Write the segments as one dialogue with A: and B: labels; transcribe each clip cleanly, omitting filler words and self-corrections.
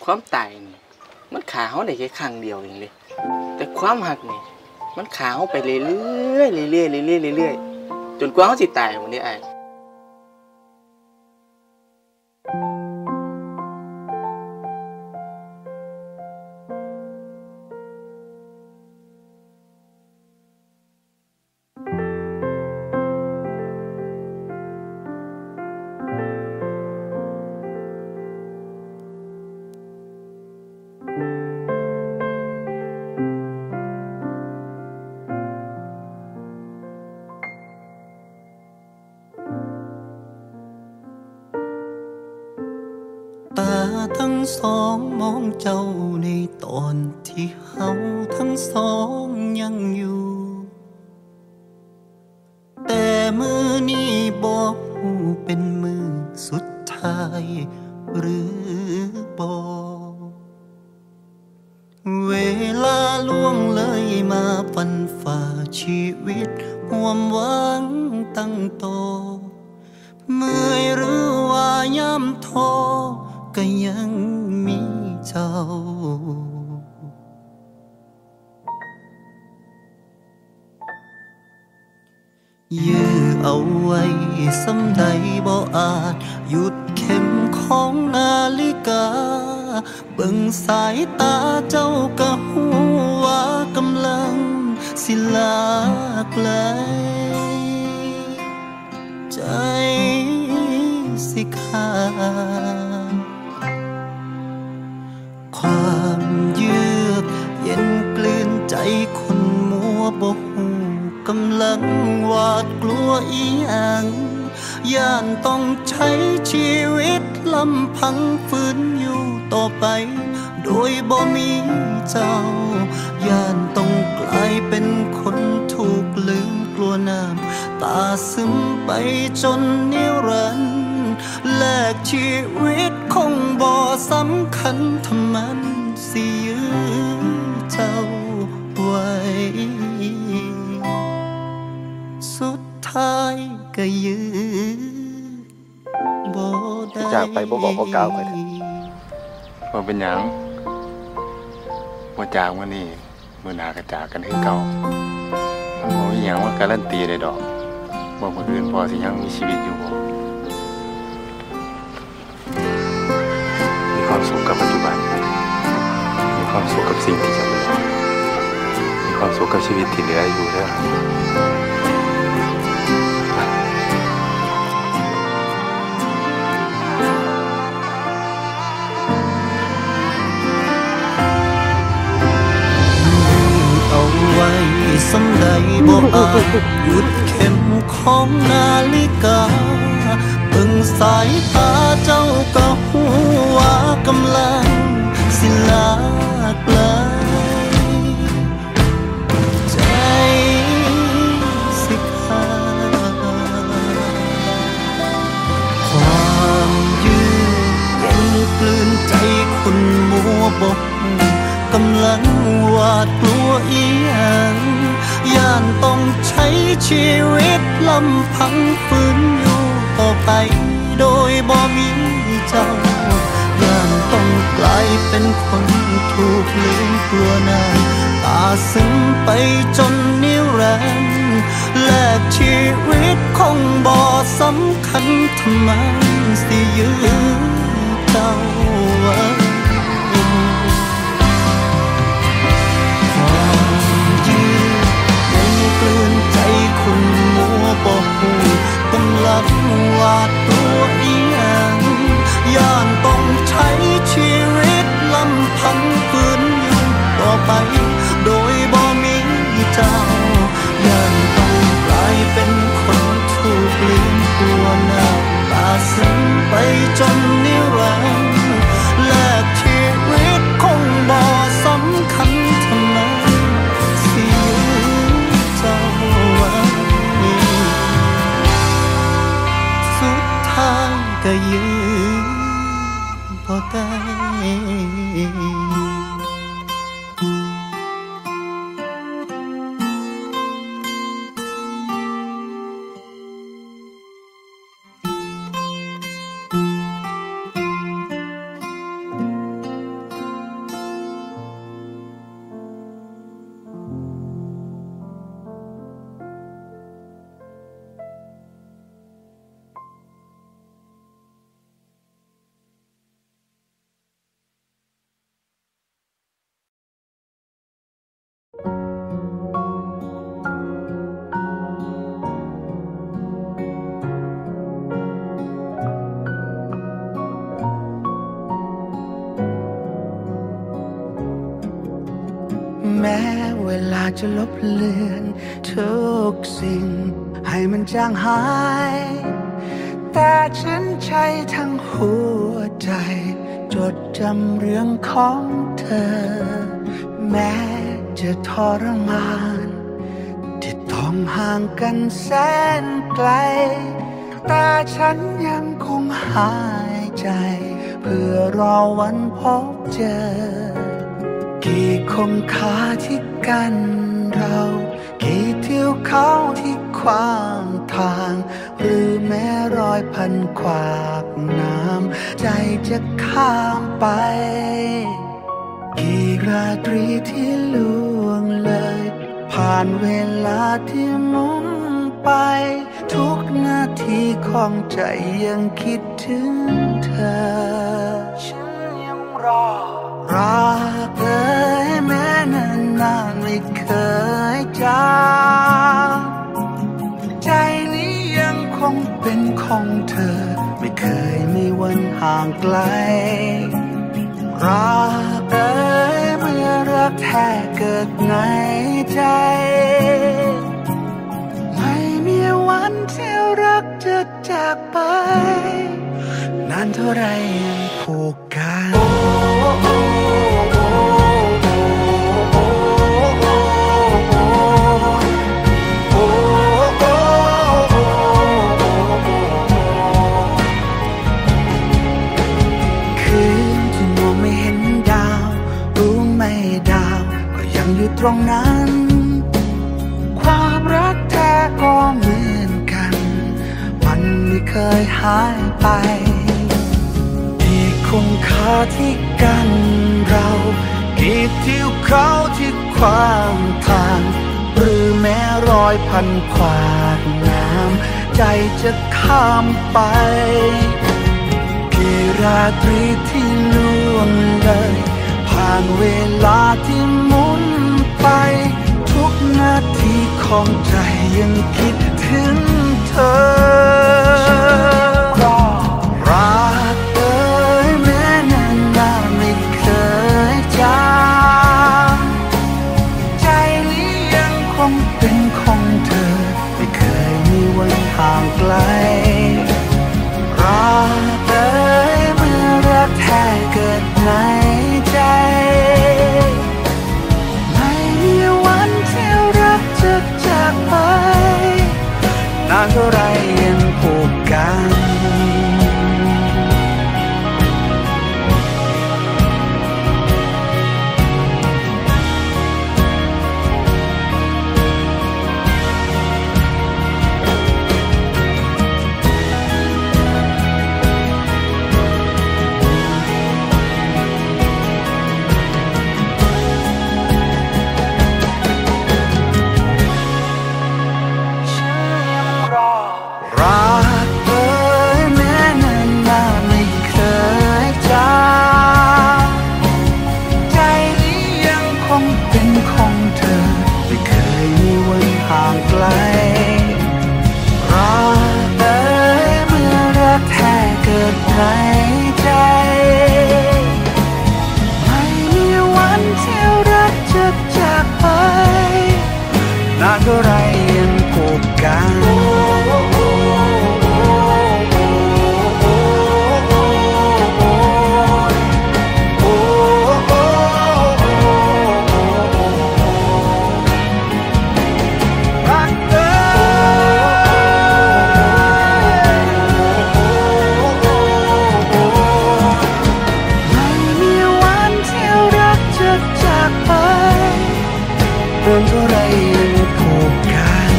A: ความตายนี่มันขาเขาได้แค่ครั้งเดียวเองเลยแต่ความหักนี่มันขาเขาไปเรื่อยๆเรื่อยๆเรื่อยๆเรื่อยๆจนกว่าเขาสิตายวันนี้ไอ้
B: ตาทั้งสองมองเจ้าในตอนที่เฮาทั้งสองยังอยู่แต่มือนี้บอกหูเป็นมือสุดท้ายหรือบอกเวลาล่วงเลยมาฟันฝ่าชีวิตห่วมหวังตั้งโตเมื่อยหรือว่าย้ำท้อก็ยังมีเจ้ายื้อเอาไว้สำใดบ่อาจหยุดเข็มของนาฬิกาเบิ่งสายตาเจ้าก็หูว่ากำลังสิลาไกลใจสิขาดความเยือกเย็นกลืนใจคนมัวบ่หูกำลังหวาดกลัวอีหยังย่านต้องใช้ชีวิตลำพังฝืนอยู่ต่อไปโดยบ่มีเจ้าย่านต้องกลายเป็นคนถูกลืมกลัวน้ำตาซึมไปจนนิรันดร์แลกชีวิตคงบ่สำคัญถ้ามันสิยื้อเจ้าไว้สุดท้ายก็ยื้อบ่ได้
C: จากไปบ่บอกบ่กล่าวไปว่าเป็นหยังว่าจากวันนี้มื้อหน้าก็จากกันคือเก่ามันบ่มีหยังว่าการันตีได้ดอกบ่มื้ออื่นพอสิยังมีชีวิตอยู่บ่มีความสุขกับปัจจุบันมีความสุขกับสิ่งที่จะเหลือมีความสุขกับชีวิตที่เหลืออยู่เด้อ
B: ไว้สำใดบ่อาจหยุดเข็มของนาฬิกาเบิ่งสายตาเจ้าก็หูว่ากำลังสิลาไกลใจสิขาดความยืดเย็นกลืนใจคนมัวบ่กำลังหวาดกลัวอีหยังย่านต้องใช้ชีวิตลำพังฝืนอยู่ต่อไปโดยบ่มีเจ้าย่านต้องกลายเป็นคนถูกลืมกลัวน้ำตาซึมไปจนนิรันดร์แลกชีวิตคงบ่สำคัญทำไมสิยื้อเจ้าไว้คนมัวบ่หูกำลังหวาดกลัวอีหยังย่านต้องใช้ชีวิตลำพังฝืนอยู่ต่อไปโดยบ่มีเจ้าย่านต้องกลายเป็นคนถูกลืมกลัวน้ำตาซึมไปจนนิรันดร์แลกชีวิตคงบ่สำคัญทำไมสิเจ้าก็ยื้อบ่ได้ม้เวลาจะลบเลือนทุกสิ่งให้มันจางหายแต่ฉันใช้ทั้งหัวใจจดจำเรื่องของเธอแม้จะทรมานที่ต้องห่างกันแสนไกลแต่ฉันยังคงหายใจเพื่อรอวันพบเจอกี่คมขาที่กันเรากี่ทิวเขาที่ขวางทางหรือแม้รอยพันขวากน้ำใจจะข้ามไปกี่ราตรีที่ล่วงเลยผ่านเวลาที่หมุนไปทุกนาทีของใจยังคิดถึงเธอฉันยังรอรักเอ่ยแม้นานๆไม่เคยจางใจนี้ยังคงเป็นของเธอไม่เคยมีวันห่างไกลรักเอ่ยเมื่อรักแท้เกิดในใจไม่มีวันที่รักจะจากไปนานเท่าไรยังผูกกันอยู่ตรงนั้นความรักแท้ก็เหมือนกันมันไม่เคยหายไปที่คุณค่าที่กันเรากี่ทิวเขาที่ขวางทางหรือแม้รอยพันขวากน้ำใจจะข้ามไปกี่ราตรีที่ล่วงเลยผ่านเวลาที่หมุนไปทุกนาทีของใจยังคิดถึงเธอรักเอ่ยแม้นานๆไม่เคยจางใจนี้ยังคงเป็นของเธอไม่เคยมีวันห่างไกลรักเอ่ยเมื่อรักแท้เกิดในใจไม่มีวันที่รักจะจากไปนานเท่าไรยังผูกกันในใจไม่มีวันที่รักจะจากไปนานเท่าไรยังผูกกันเรื่องเท่าไรยังผูกกัน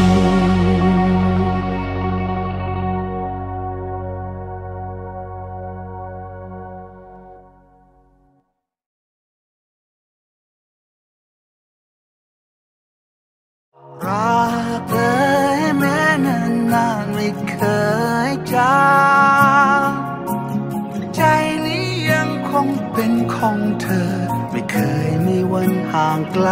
B: รักเอ่ยแม้นานๆไม่เคยจางใจนี้ยังคงเป็นของเธอไม่เคยมีวันห่างไกล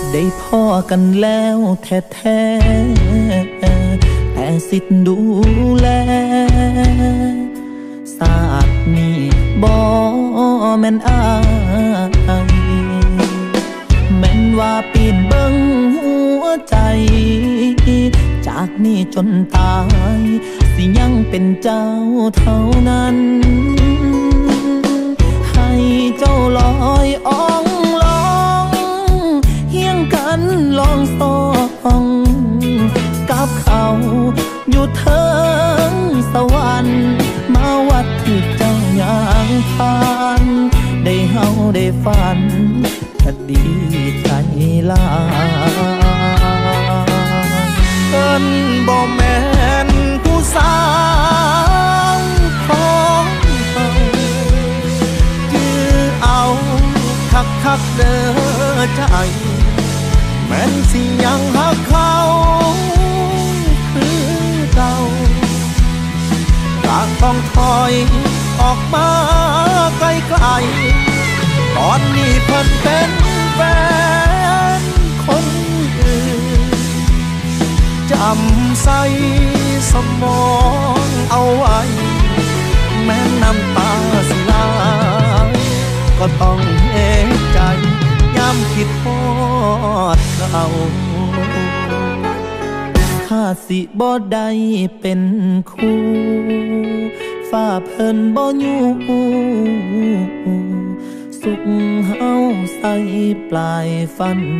B: ได้พ่อกันแล้วแท้ๆแต่สิทธิ์ดูแลศาสตร์นี้บ่แม่นอายแม่นว่าปีนเบิ่งหัวใจจากนี้จนตายสิยังเป็นเจ้าเท่านั้นให้เจ้าลอยอ่องลองเฮียงกันลองสองกับเขาอยู่เทิงสวรรค์มาวัดที่เจ้าย่างผ่านได้เฮาได้ฝันก็ดีใจหลายเอิ้นบ่แม่นผู้สาวของเฮาจื้อเอาคักๆเด้อใจแม่นสิยังหักเขาคือเก่าจากต้องถอยออกมาไกลๆตอนนี้เพิ่นเป็นแฟนคนอื่นจำใส่สมองเอาไว้แม้น้ำตาสิไหลก็ต้องเห็นใจย้ำคิดฮอดเขาถ้าสิบ่ได้เป็นคู่ฟ้าเพิ่นบ่อยู่สุขเฮาใส่ปลายฟัน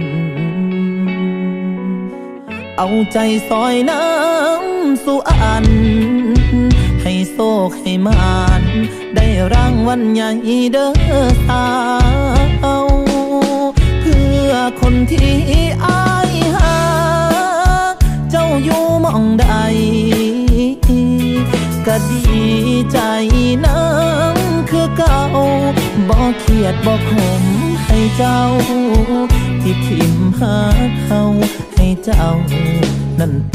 B: เอาใจซอยน้ำสู่อันให้โศกให้มานได้รางวัลใหญ่เด้อสาวเพื่อคนที่อายหาเจ้าอยู่หม่องใดก็ดีใจน้ำคือเก่าบ่เครียดบ่ขมให้เจ้าที่ทิมหาเขาให้เจ้านั่นไป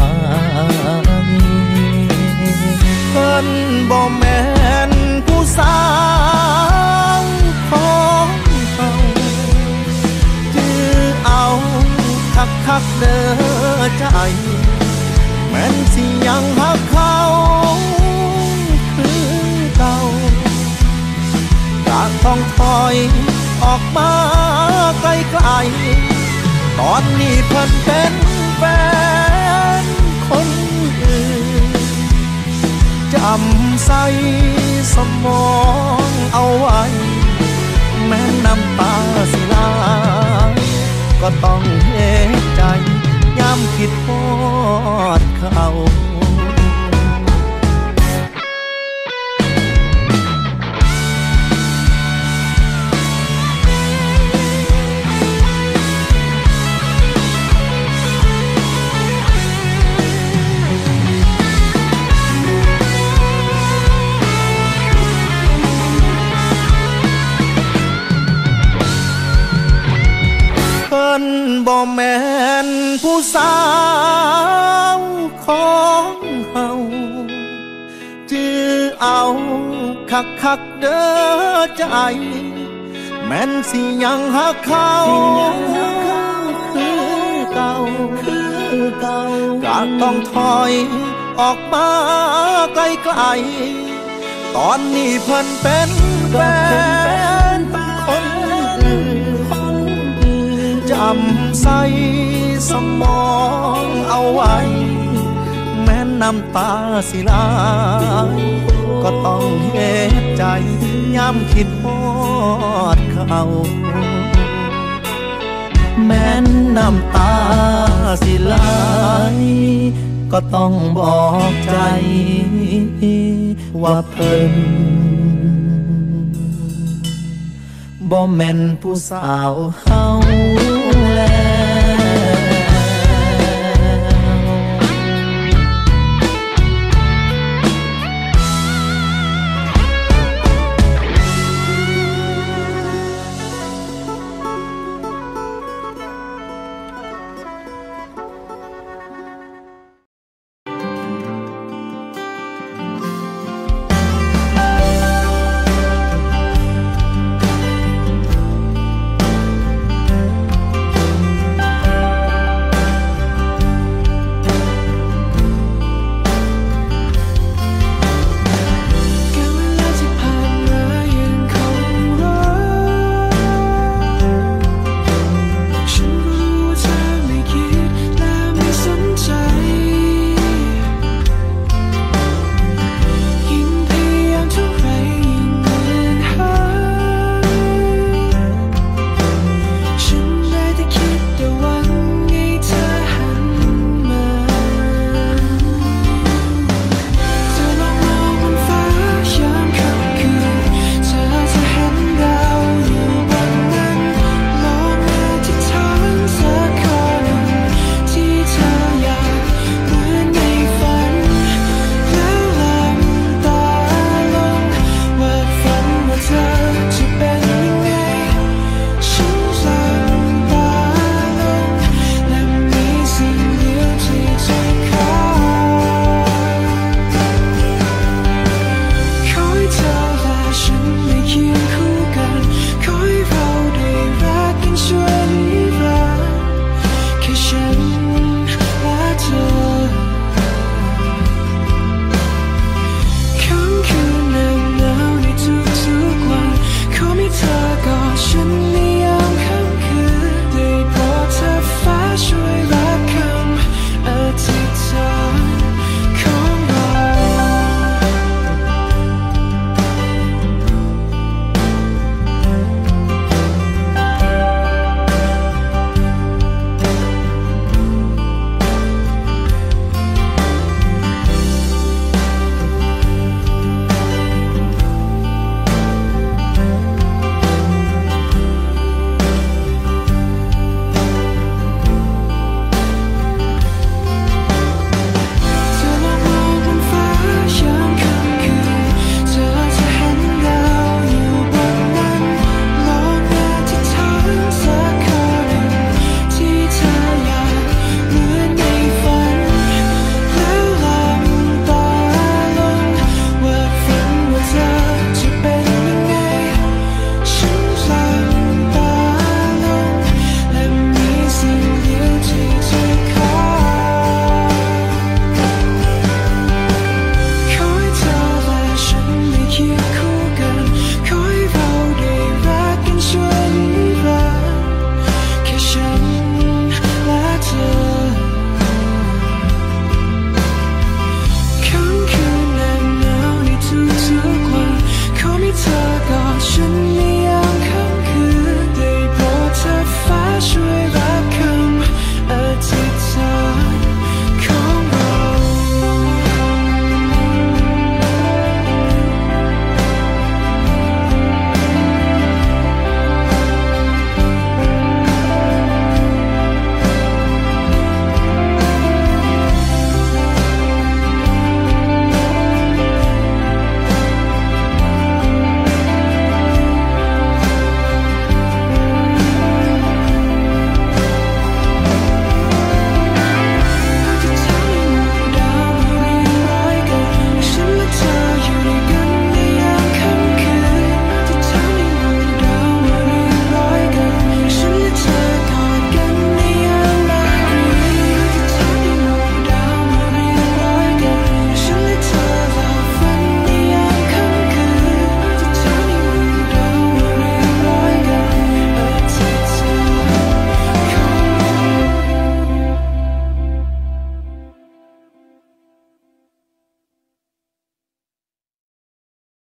B: เพิ่นบ่แม่นผู้สาวของเฮาจื้อเอาคักๆเด้อใจแม่นสิยังหักเขาคือเก่าจากต้องถอยออกมาไกลๆตอนนี้เพิ่นเป็นแฟนคนอื่นจำใส่สมองเอาไว้แม้น้ำตาสิไหลก็ต้องเห็นใจย้ำคิดฮอดเขาบ่แม่นผู้สาวของเฮาจื้อเอาคักๆเด้อใจแม่นสิยังหักเขาคือเก่าก็ต้องถอยออกมาไกลๆตอนนี้เพิ่นเป็นแฟนคนอื่นจำใส่สมองเอาไว้แม้น้ำตาสิไหลก็ต้องเห็นใจย้ำคิดฮอดเขาแม้น้ำตาสิไหลก็ต้องบอกใจว่าเพิ่นบ่แม่นผู้สาวเฮา